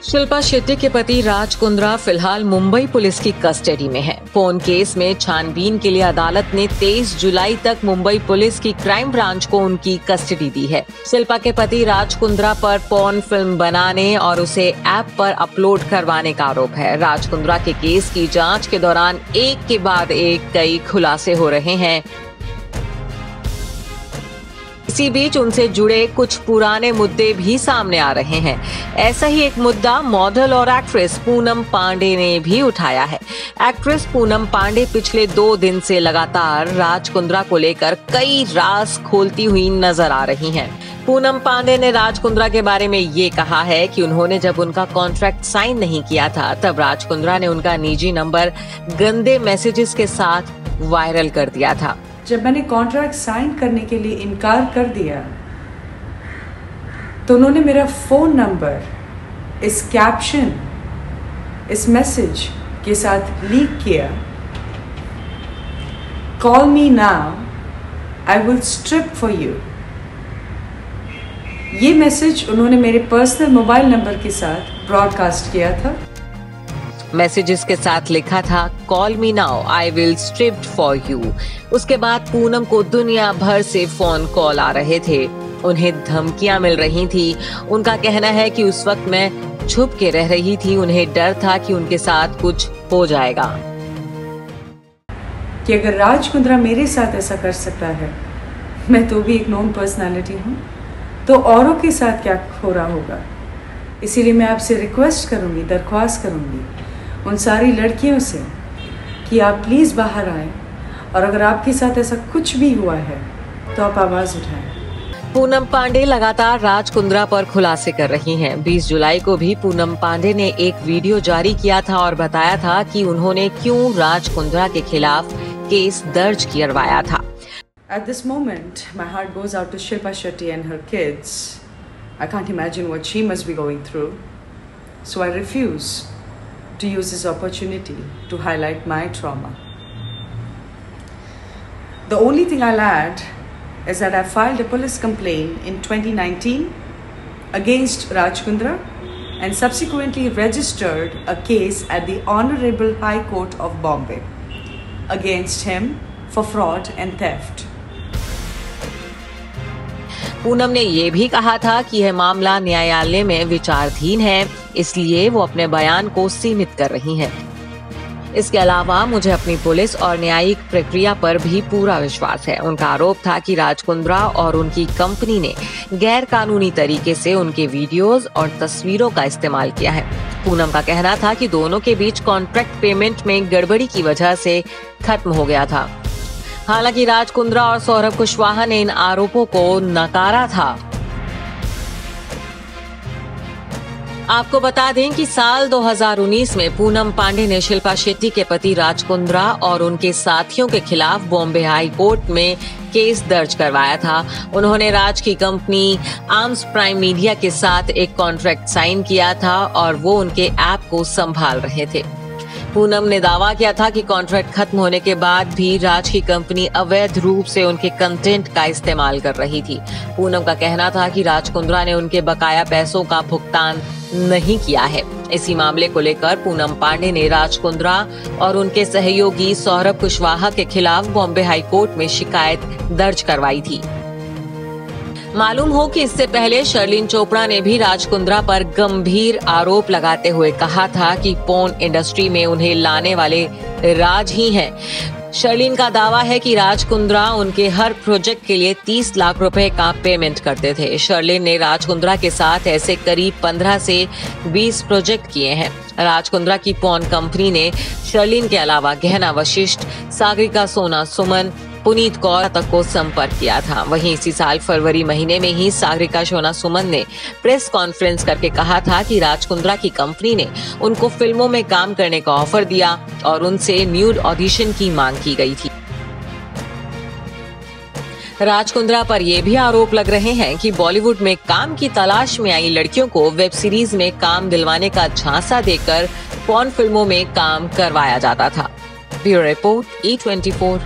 शिल्पा शेट्टी के पति राज कुंद्रा फिलहाल मुंबई पुलिस की कस्टडी में है। पोर्न केस में छानबीन के लिए अदालत ने 23 जुलाई तक मुंबई पुलिस की क्राइम ब्रांच को उनकी कस्टडी दी है। शिल्पा के पति राज कुंद्रा पर पोर्न फिल्म बनाने और उसे ऐप पर अपलोड करवाने का आरोप है। राज कुंद्रा के केस की जांच के दौरान एक के बाद एक कई खुलासे हो रहे हैं। इसी बीच उनसे जुड़े कुछ पुराने मुद्दे भी सामने आ रहे हैं। ऐसा ही एक मुद्दा मॉडल और एक्ट्रेस पूनम पांडे ने भी उठाया है। एक्ट्रेस पूनम पांडे पिछले 2 दिन से लगातार राज कुंद्रा को लेकर कई राज खोलती हुई नजर आ रही हैं। पूनम पांडे ने राज कुंद्रा के बारे में ये कहा है कि उन्होंने जब उनका कॉन्ट्रैक्ट साइन नहीं किया था तब राज कुंद्रा ने उनका निजी नंबर गंदे मैसेजेस के साथ वायरल कर दिया था। जब मैंने कॉन्ट्रैक्ट साइन करने के लिए इनकार कर दिया तो उन्होंने मेरा फोन नंबर इस कैप्शन, इस मैसेज के साथ लीक किया, call me now, I will strip for you. ये मैसेज उन्होंने मेरे पर्सनल मोबाइल नंबर के साथ ब्रॉडकास्ट किया था। मैसेजेस के साथ लिखा था call me now, I will strip for you. उसके बाद पूनम को दुनिया भर से फोन कॉल आ रहे थे, उन्हें धमकियां मिल रही थी। उनका कहना है कि उस वक्त मैं छुप के रह रही थी, उन्हें डर था कि उनके साथ कुछ हो जाएगा। कि अगर राज कुंद्रा मेरे साथ ऐसा कर सकता है, मैं तो भी एक नॉन पर्सनालिटी हूँ, तो औरों के साथ क्या हो रहा होगा। इसीलिए मैं आपसे रिक्वेस्ट करूंगी, दरख्वास्त करूंगी उन सारी लड़कियों से कि आप प्लीज़ बाहर आएं, और अगर आपके साथ ऐसा कुछ भी हुआ है तो आप आवाज़ उठाएं। पूनम पांडे लगातार राज कुंद्रा पर खुलासे कर रही हैं। 20 जुलाई को भी पूनम पांडे ने एक वीडियो जारी किया था और बताया था कि उन्होंने क्यों राज कुंद्रा के खिलाफ केस दर्ज करवाया था। At this moment, my heart goes out to Shilpa Shetty and her kids. I can't imagine what she must be going through. So I refuse to use this opportunity to highlight my trauma. The only thing I'll add is that I filed a police complaint in 2019 against Raj Kuндра and subsequently registered a case at the Honorable High Court of Bombay against him for fraud and theft. Poonam ने ये भी कहा था कि यह मामला न्यायालय में विचाराधीन है, इसलिए वो अपने बयान को सीमित कर रही हैं। इसके अलावा मुझे अपनी पुलिस और न्यायिक प्रक्रिया पर भी पूरा विश्वास है। उनका आरोप था कि राज कुंद्रा और उनकी कंपनी ने गैर कानूनी तरीके से उनके वीडियोस और तस्वीरों का इस्तेमाल किया है। पूनम का कहना था कि दोनों के बीच कॉन्ट्रैक्ट पेमेंट में गड़बड़ी की वजह से खत्म हो गया था। हालांकि राज कुंद्रा और सौरभ कुशवाहा ने इन आरोपों को नकारा था। आपको बता दें कि साल 2019 में पूनम पांडे ने शिल्पा शेट्टी के पति राज कुंद्रा और उनके साथियों के खिलाफ बॉम्बे हाई कोर्ट में केस दर्ज करवाया था। उन्होंने राज की कंपनी आर्म्स प्राइम मीडिया के साथ एक कॉन्ट्रैक्ट साइन किया था और वो उनके ऐप को संभाल रहे थे। पूनम ने दावा किया था कि कॉन्ट्रैक्ट खत्म होने के बाद भी राज की कंपनी अवैध रूप से उनके कंटेंट का इस्तेमाल कर रही थी। पूनम का कहना था कि राज कुंद्रा ने उनके बकाया पैसों का भुगतान नहीं किया है। इसी मामले को लेकर पूनम पांडे ने राज कुंद्रा और उनके सहयोगी सौरभ कुशवाहा के खिलाफ बॉम्बे हाई कोर्ट में शिकायत दर्ज करवाई थी। मालूम हो कि इससे पहले शर्लिन चोपड़ा ने भी राज कुंद्रा पर गंभीर आरोप लगाते हुए कहा था कि पोर्न इंडस्ट्री में उन्हें लाने वाले राज ही हैं। शर्लिन का दावा है कि राज कुंद्रा उनके हर प्रोजेक्ट के लिए 30 लाख रुपए का पेमेंट करते थे। शर्लिन ने राज कुंद्रा के साथ ऐसे करीब 15 से 20 प्रोजेक्ट किए हैं। राज कुंद्रा की पोर्न कंपनी ने शर्लिन के अलावा गहना वशिष्ठ, सागरिका सोना सुमन, पुनीत कौर तक को संपर्क किया था। वहीं इसी साल फरवरी महीने में ही सागरिका सोना सुमन ने प्रेस कॉन्फ्रेंस करके कहा था कि राज कुंद्रा की कंपनी ने उनको फिल्मों में काम करने का ऑफर दिया और उनसे न्यूड ऑडिशन की मांग की गई थी। राज कुंद्रा पर यह भी आरोप लग रहे हैं कि बॉलीवुड में काम की तलाश में आई लड़कियों को वेब सीरीज में काम दिलवाने का झांसा देकर पोर्न फिल्मों में काम करवाया जाता था। Bureau report E24।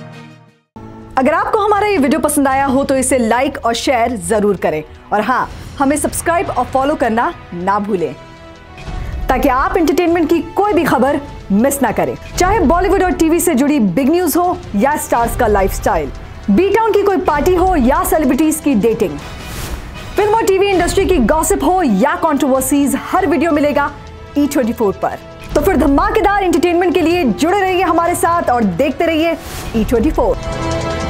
अगर आपको हमारा ये वीडियो पसंद आया हो तो इसे लाइक और शेयर जरूर करें और हाँ, हमें सब्सक्राइब और फॉलो करना ना भूलें, ताकि आप एंटरटेनमेंट की कोई भी खबर मिस ना करें। चाहे बॉलीवुड और टीवी से जुड़ी बिग न्यूज हो या स्टार्स का लाइफस्टाइल, बी टाउन की कोई पार्टी हो या सेलिब्रिटीज की डेटिंग, फिल्म और टीवी इंडस्ट्री की गॉसिप हो या कंट्रोवर्सीज, हर वीडियो मिलेगा E24 पर। तो फिर धमाकेदार एंटरटेनमेंट के लिए जुड़े रहिए हमारे साथ और देखते रहिए E24।